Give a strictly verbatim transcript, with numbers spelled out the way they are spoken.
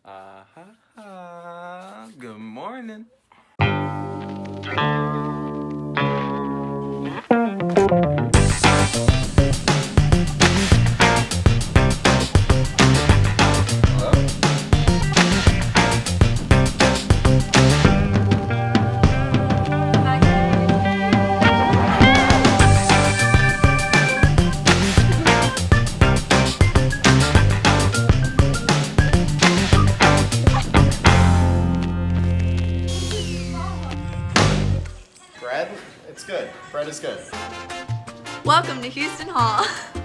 Ah ha ha. Good morning. Bread? It's good. Bread is good. Welcome to Houston Hall.